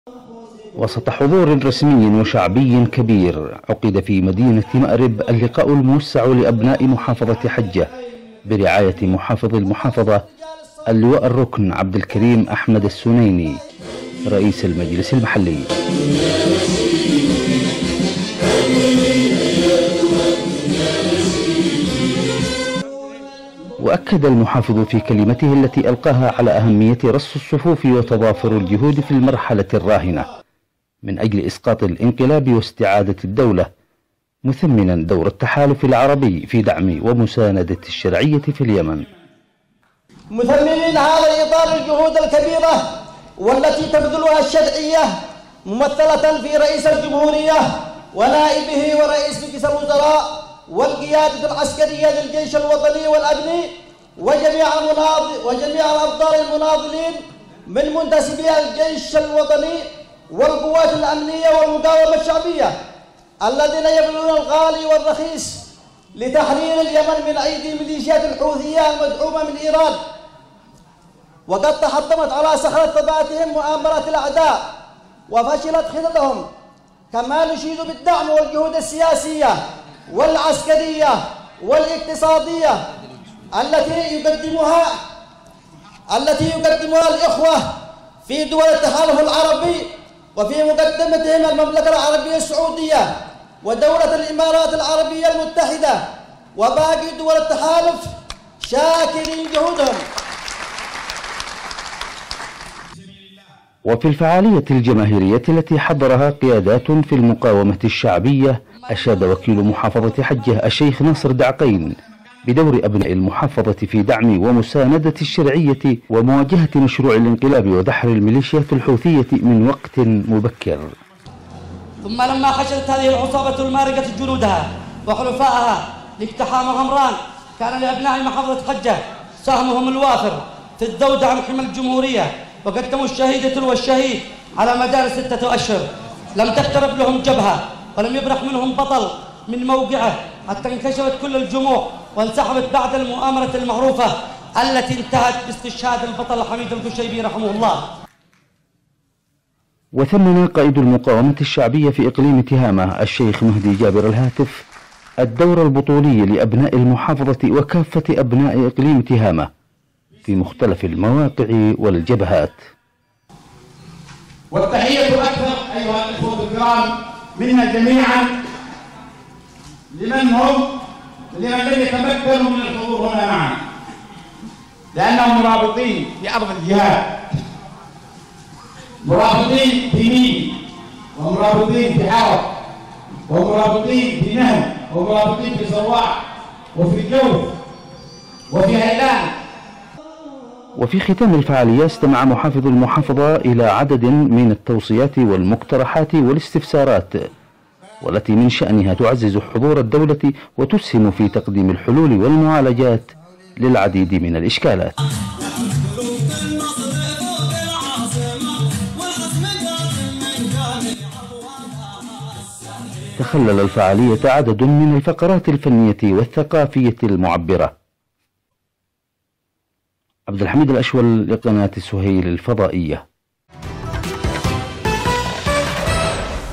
وسط حضور رسمي وشعبي كبير عقد في مدينة مأرب اللقاء الموسع لأبناء محافظة حجة برعاية محافظ المحافظة اللواء الركن عبد الكريم أحمد السنيني رئيس المجلس المحلي. وأكد المحافظ في كلمته التي ألقاها على أهمية رص الصفوف وتضافر الجهود في المرحلة الراهنة من أجل إسقاط الانقلاب واستعادة الدولة، مثمنا دور التحالف العربي في دعم ومساندة الشرعية في اليمن. مثمنين هذا إطار الجهود الكبيرة والتي تبذلها الشرعية ممثلة في رئيس الجمهورية ونائبه ورئيس مجلس الوزراء والقيادة العسكرية للجيش الوطني والأبني وجميع الأبطال المناضلين من منتسبي الجيش الوطني والقوات الأمنية والمقاومة الشعبية الذين يبذلون الغالي والرخيص لتحرير اليمن من أيدي ميليشيات الحوثية المدعومة من إيران، وقد تحطمت على صخرة ثباتهم مؤامرات الأعداء وفشلت خططهم. كما نشيد بالدعم والجهود السياسية والعسكرية والاقتصادية التي يقدمها الإخوة في دول التحالف العربي وفي مقدمتهم المملكة العربية السعودية ودولة الإمارات العربية المتحدة وباقي دول التحالف شاكرين جهودهم. وفي الفعالية الجماهيرية التي حضرها قيادات في المقاومة الشعبية أشاد وكيل محافظة حجة الشيخ ناصر دعقين بدور أبناء المحافظة في دعم ومساندة الشرعية ومواجهة مشروع الانقلاب ودحر الميليشيات الحوثية من وقت مبكر. ثم لما خشلت هذه العصابة المارقة جنودها وحلفائها لاقتحام غمران، كان لأبناء محافظة حجة سهمهم الوافر في الذود عن حمى الجمهورية، وقدموا الشهيدة والشهيد على مدار 6 أشهر. لم تقترب لهم جبهة ولم يبرح منهم بطل من موقعه حتى انكشفت كل الجموع وانسحبت بعد المؤامرة المعروفة التي انتهت باستشهاد البطل حميد القشيبي رحمه الله. وثمن قائد المقاومة الشعبية في إقليم تهامة الشيخ مهدي جابر الهاتف الدور البطولي لأبناء المحافظة وكافة أبناء إقليم تهامة في مختلف المواقع والجبهات. والتحية الأكثر أيها الإخوة الكرام منا جميعا لمن لم يتمكنوا من الحضور هنا معنا، لأنهم مرابطين في أرض الجهاد، مرابطين في ميني، ومرابطين في حرب، ومرابطين في نهب، ومرابطين في صواع، وفي الجوف، وفي هيلان. وفي ختام الفعالية استمع محافظ المحافظة إلى عدد من التوصيات والمقترحات والاستفسارات والتي من شأنها تعزز حضور الدولة وتسهم في تقديم الحلول والمعالجات للعديد من الإشكالات. تخلل الفعالية عدد من الفقرات الفنية والثقافية المعبرة. عبد الحميد الأشول لقناة سهيل الفضائية.